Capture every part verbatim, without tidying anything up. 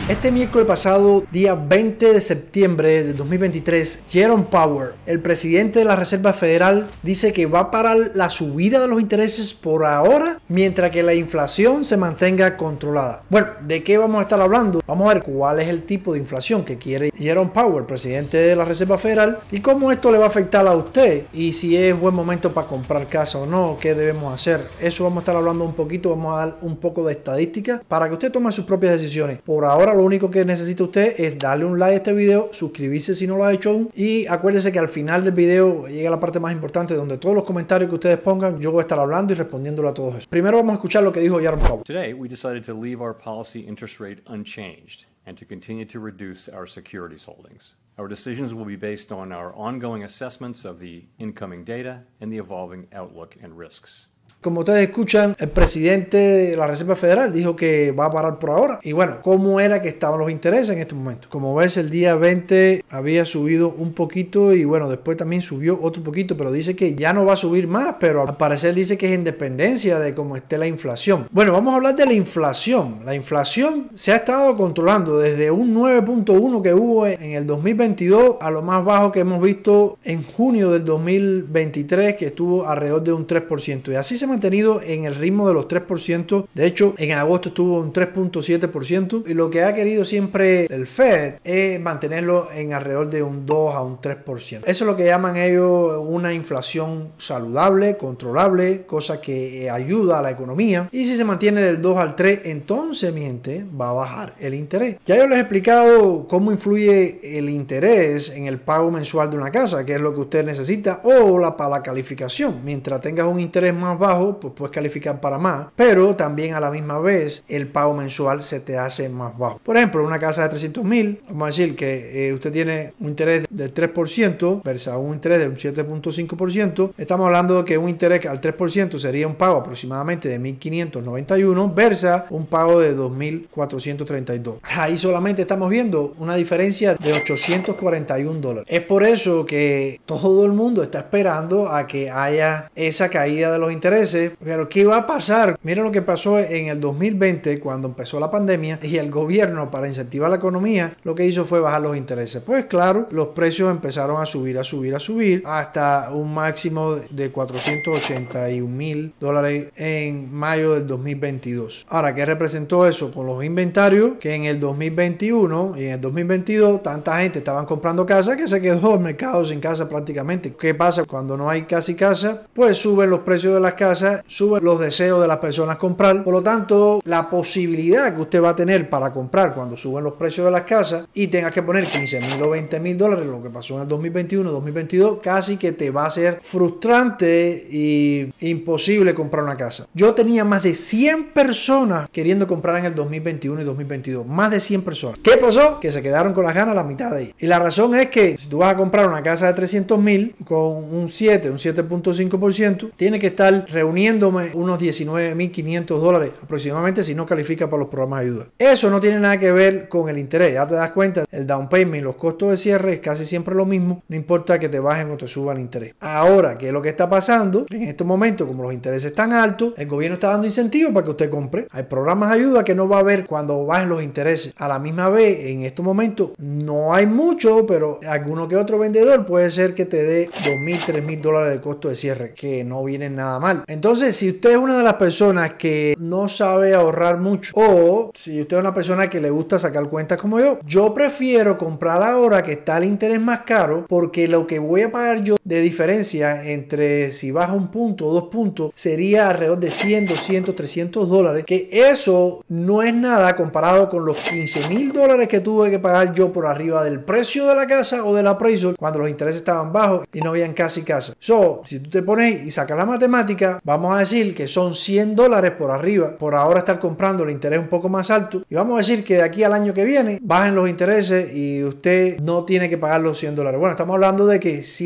Este miércoles pasado, día veinte de septiembre de dos mil veintitrés, Jerome Powell, el presidente de la Reserva Federal, dice que va a parar la subida de los intereses por ahora, mientras que la inflación se mantenga controlada. Bueno, ¿de qué vamos a estar hablando? Vamos a ver cuál es el tipo de inflación que quiere Jerome Powell, presidente de la Reserva Federal, y cómo esto le va a afectar a usted, y si es buen momento para comprar casa o no, qué debemos hacer. Eso vamos a estar hablando un poquito, vamos a dar un poco de estadística para que usted tome sus propias decisiones. Por ahora, lo único que necesita usted es darle un like a este video, suscribirse si no lo ha hecho aún, y acuérdese que al final del video llega la parte más importante donde todos los comentarios que ustedes pongan yo voy a estar hablando y respondiéndolo a todos eso. Primero vamos a escuchar lo que dijo Jerome Powell. Today we decided to leave our policy interest rate unchanged and to continue to reduce our securities holdings. Our decisions will be based on our ongoing assessments of the incoming data and the evolving outlook and risks. Como ustedes escuchan, el presidente de la Reserva Federal dijo que va a parar por ahora. Y bueno, ¿cómo era que estaban los intereses en este momento? Como ves, el día veinte había subido un poquito y bueno, después también subió otro poquito, pero dice que ya no va a subir más, pero al parecer dice que es en dependencia de cómo esté la inflación. Bueno, vamos a hablar de la inflación. La inflación se ha estado controlando desde un nueve punto uno que hubo en el dos mil veintidós a lo más bajo que hemos visto en junio del dos mil veintitrés, que estuvo alrededor de un tres por ciento. Y así se mantenido en el ritmo de los tres por ciento. De hecho, en agosto estuvo un tres punto siete por ciento y lo que ha querido siempre el Fed es mantenerlo en alrededor de un dos a un tres por ciento. Eso es lo que llaman ellos una inflación saludable, controlable, cosa que ayuda a la economía. Y si se mantiene del dos al tres, entonces, mi gente, va a bajar el interés. Ya yo les he explicado cómo influye el interés en el pago mensual de una casa, que es lo que usted necesita, o la, para la calificación. Mientras tengas un interés más bajo, pues puedes calificar para más, pero también a la misma vez el pago mensual se te hace más bajo. Por ejemplo, una casa de trescientos mil, vamos a decir que eh, usted tiene un interés del tres por ciento versus un interés de un siete punto cinco por ciento. Estamos hablando de que un interés al tres por ciento sería un pago aproximadamente de mil quinientos noventa y uno versus un pago de dos mil cuatrocientos treinta y dos. Ahí solamente estamos viendo una diferencia de ochocientos cuarenta y un dólares. Es por eso que todo el mundo está esperando a que haya esa caída de los intereses. Pero ¿qué va a pasar? Miren lo que pasó en el dos mil veinte cuando empezó la pandemia y el gobierno, para incentivar la economía, lo que hizo fue bajar los intereses. Pues claro, los precios empezaron a subir, a subir, a subir hasta un máximo de cuatrocientos ochenta y un mil dólares en mayo del dos mil veintidós. Ahora, ¿qué representó eso? Con los inventarios que en el dos mil veintiuno y en el dos mil veintidós tanta gente estaban comprando casa que se quedó el mercado sin casa prácticamente. ¿Qué pasa cuando no hay casi casa? Pues suben los precios de las casas, suben los deseos de las personas comprar. Por lo tanto, la posibilidad que usted va a tener para comprar cuando suben los precios de las casas y tengas que poner quince mil o veinte mil dólares, lo que pasó en el dos mil veintiuno, dos mil veintidós, casi que te va a ser frustrante y imposible comprar una casa. Yo tenía más de cien personas queriendo comprar en el dos mil veintiuno y dos mil veintidós. Más de cien personas. ¿Qué pasó? Que se quedaron con las ganas la mitad de ellas. Y la razón es que si tú vas a comprar una casa de trescientos mil con un siete, un siete punto cinco por ciento, tiene que estar reuniéndome unos diecinueve mil quinientos dólares aproximadamente si no califica para los programas de ayuda. Eso no tiene nada que ver con el interés. Ya te das cuenta, el down payment y los costos de cierre es casi siempre lo mismo, no importa que te bajen o te suban el interés. Ahora, ¿qué es lo que está pasando? En estos momentos, como los intereses están altos, el gobierno está dando incentivos para que usted compre. Hay programas de ayuda que no va a haber cuando bajen los intereses. A la misma vez, en estos momentos no hay mucho, pero alguno que otro vendedor puede ser que te dé dos mil, tres mil dólares de costo de cierre, que no vienen nada mal. Entonces, si usted es una de las personas que no sabe ahorrar mucho, o si usted es una persona que le gusta sacar cuentas como yo, yo prefiero comprar ahora que está el interés más caro, porque lo que voy a pagar yo de diferencia entre si baja un punto o dos puntos sería alrededor de cien, doscientos, trescientos dólares, que eso no es nada comparado con los quince mil dólares que tuve que pagar yo por arriba del precio de la casa o del appraisal cuando los intereses estaban bajos y no habían casi casa. So, si tú te pones y sacas la matemática, vamos a decir que son cien dólares por arriba por ahora estar comprando el interés un poco más alto, y vamos a decir que de aquí al año que viene bajen los intereses y usted no tiene que pagar los cien dólares. Bueno, estamos hablando de que cien dólares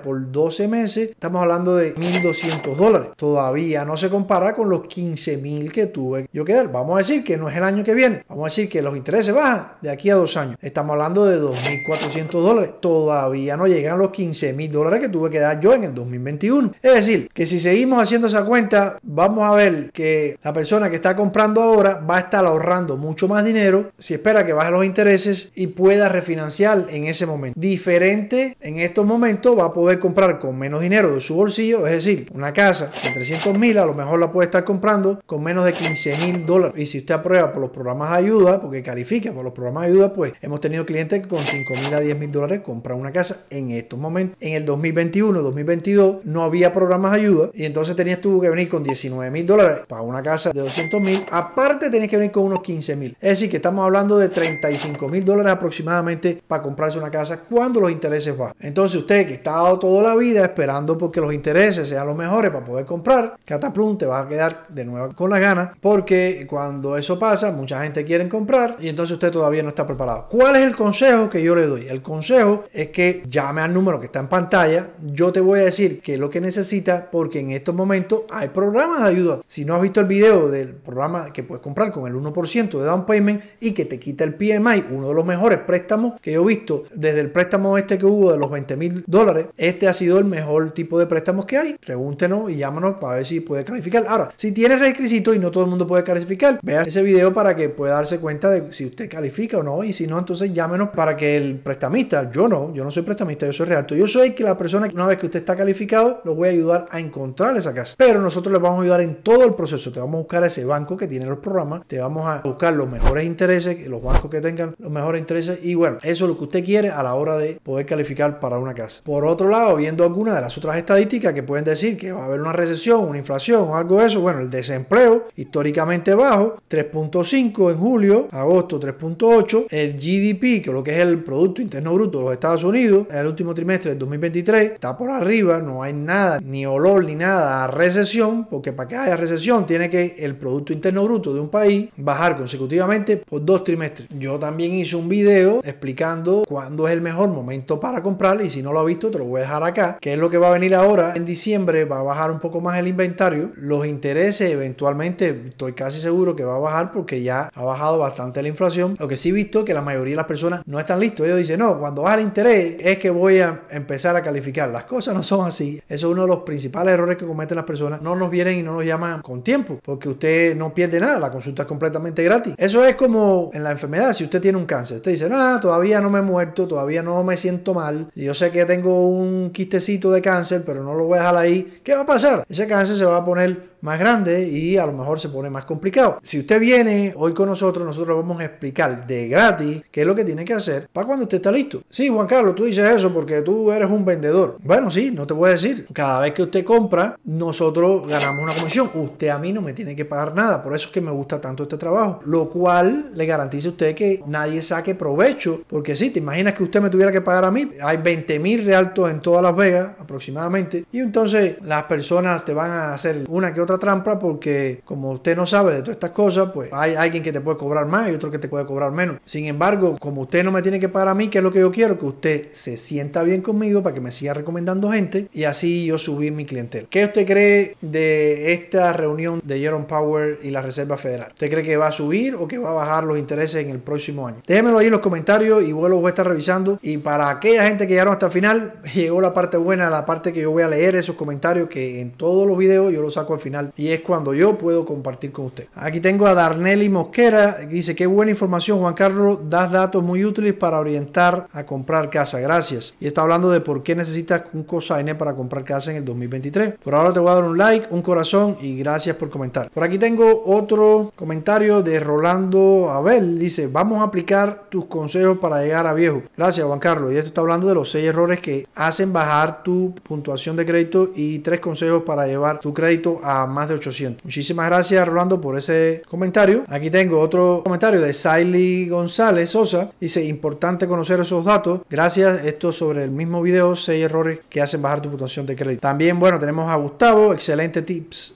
por doce meses, estamos hablando de mil doscientos dólares. Todavía no se compara con los quince mil que tuve yo que dar. Vamos a decir que no es el año que viene. Vamos a decir que los intereses bajan de aquí a dos años. Estamos hablando de dos mil cuatrocientos dólares. Todavía no llegan los quince mil dólares que tuve que dar yo en el dos mil veintiuno. Es decir, que si seguimos haciendo esa cuenta, vamos a ver que la persona que está comprando ahora va a estar ahorrando mucho más dinero si espera que bajen los intereses y pueda refinanciar en ese momento. Diferente en estos momentos, va a poder comprar con menos dinero de su bolsillo, es decir, una casa de trescientos mil a lo mejor la puede estar comprando con menos de quince mil dólares. Y si usted aprueba por los programas de ayuda, porque califica por los programas de ayuda, pues hemos tenido clientes que con cinco mil a diez mil dólares compran una casa en estos momentos. En el dos mil veintiuno, dos mil veintidós no había programas de ayuda y entonces tenías tú que venir con diecinueve mil dólares para una casa de doscientos mil. Aparte tenías que venir con unos quince mil. Es decir, que estamos hablando de treinta y cinco mil dólares aproximadamente para comprarse una casa cuando los intereses bajan. Entonces usted que está dado toda la vida esperando porque los intereses sean los mejores para poder comprar, cataplum, te vas a quedar de nuevo con las ganas, porque cuando eso pasa, mucha gente quiere comprar y entonces usted todavía no está preparado. ¿Cuál es el consejo que yo le doy? El consejo es que llame al número que está en pantalla. Yo te voy a decir qué es lo que necesita, porque en estos momentos hay programas de ayuda. Si no has visto el video del programa que puedes comprar con el uno por ciento de down payment y que te quita el P M I, uno de los mejores préstamos que yo he visto desde el préstamo este que hubo de los veinte mil dólares, este ha sido el mejor tipo de préstamos que hay. Pregúntenos y llámanos para ver si puede calificar. Ahora, si tienes requisitos y no todo el mundo puede calificar, vea ese video para que pueda darse cuenta de si usted califica o no, y si no, entonces llámenos para que el prestamista, yo no, yo no soy prestamista, yo soy realtor, yo soy que la persona que una vez que usted está calificado, lo voy a ayudar a encontrar esa casa, pero nosotros les vamos a ayudar en todo el proceso. Te vamos a buscar ese banco que tiene los programas, te vamos a buscar los mejores intereses, los bancos que tengan los mejores intereses, y bueno, eso es lo que usted quiere a la hora de poder calificar para una casa. Por otro lado, viendo algunas de las otras estadísticas que pueden decir que va a haber una recesión, una inflación o algo de eso, bueno, el desempleo históricamente bajo, tres punto cinco en julio, agosto tres punto ocho, el G D P, que es lo que es el Producto Interno Bruto de los Estados Unidos, en el último trimestre del dos mil veintitrés, está por arriba, no hay nada, ni olor ni nada a recesión, porque para que haya recesión tiene que el Producto Interno Bruto de un país bajar consecutivamente por dos trimestres. Yo también hice un video explicando cuándo es el mejor momento para comprar, y si no lo has visto te lo voy a dejar acá, que es lo que va a venir ahora. En diciembre va a bajar un poco más el inventario, los intereses eventualmente estoy casi seguro que va a bajar porque ya ha bajado bastante la inflación. Lo que sí he visto es que la mayoría de las personas no están listos. Ellos dicen, no, cuando baja el interés es que voy a empezar a calificar. Las cosas no son así. Eso es uno de los principales errores que cometen las personas. No nos vienen y no nos llaman con tiempo, porque usted no pierde nada, la consulta es completamente gratis. Eso es como en la enfermedad. Si usted tiene un cáncer, usted dice, no, todavía no me he muerto, todavía no me siento mal, yo sé que tengo un quistecito de cáncer, pero no lo voy a dejar ahí. ¿Qué va a pasar? Ese cáncer se va a poner más grande y a lo mejor se pone más complicado. Si usted viene hoy con nosotros, nosotros vamos a explicar de gratis qué es lo que tiene que hacer para cuando usted está listo. Sí, Juan Carlos, tú dices eso porque tú eres un vendedor. Bueno, sí, no te voy a decir. Cada vez que usted compra, nosotros ganamos una comisión. Usted a mí no me tiene que pagar nada. Por eso es que me gusta tanto este trabajo. Lo cual le garantiza a usted que nadie saque provecho. Porque sí, te imaginas que usted me tuviera que pagar a mí. Hay veinte mil realtos en todas Las Vegas aproximadamente. Y entonces las personas te van a hacer una que otra trampa, porque como usted no sabe de todas estas cosas, pues hay alguien que te puede cobrar más y otro que te puede cobrar menos. Sin embargo, como usted no me tiene que pagar a mí, que es lo que yo quiero, que usted se sienta bien conmigo para que me siga recomendando gente y así yo subir mi clientela. ¿Qué usted cree de esta reunión de Jerome Powell y la Reserva Federal? ¿Usted cree que va a subir o que va a bajar los intereses en el próximo año? Déjenmelo ahí en los comentarios y vuelvo a estar revisando. Y para aquella gente que llegaron hasta el final, llegó la parte buena, la parte que yo voy a leer esos comentarios que en todos los videos yo los saco al final, y es cuando yo puedo compartir con usted. Aquí tengo a Darnelli Mosquera, que dice, qué buena información, Juan Carlos, das datos muy útiles para orientar a comprar casa, gracias. Y está hablando de por qué necesitas un cosigner para comprar casa en el dos mil veintitrés. Por ahora te voy a dar un like, un corazón y gracias por comentar. Por aquí tengo otro comentario de Rolando Abel, dice, vamos a aplicar tus consejos para llegar a viejo. Gracias, Juan Carlos. Y esto está hablando de los seis errores que hacen bajar tu puntuación de crédito y tres consejos para llevar tu crédito a más de ochocientos. Muchísimas gracias, Rolando, por ese comentario. Aquí tengo otro comentario de Saily González Sosa. Dice, importante conocer esos datos. Gracias, esto sobre el mismo video, seis errores que hacen bajar tu puntuación de crédito. También, bueno, tenemos a Gustavo, excelente tips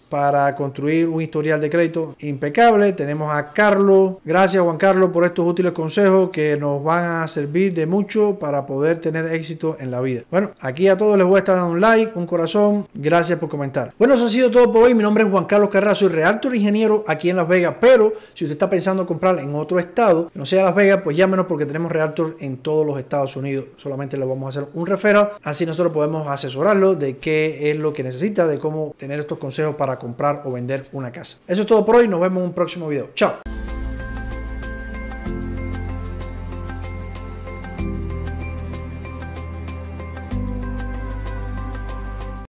para construir un historial de crédito impecable. Tenemos a Carlos. Gracias, Juan Carlos, por estos útiles consejos que nos van a servir de mucho para poder tener éxito en la vida. Bueno, aquí a todos les voy a estar dando un like, un corazón. Gracias por comentar. Bueno, eso ha sido todo por hoy. Mi nombre es Juan Carlos Carrera, soy realtor ingeniero aquí en Las Vegas, pero si usted está pensando comprar en otro estado que no sea Las Vegas, pues llámenos porque tenemos realtor en todos los Estados Unidos. Solamente le vamos a hacer un referral, así nosotros podemos asesorarlo de qué es lo que necesita, de cómo tener estos consejos para comprar o vender una casa. Eso es todo por hoy. Nos vemos en un próximo video. Chao.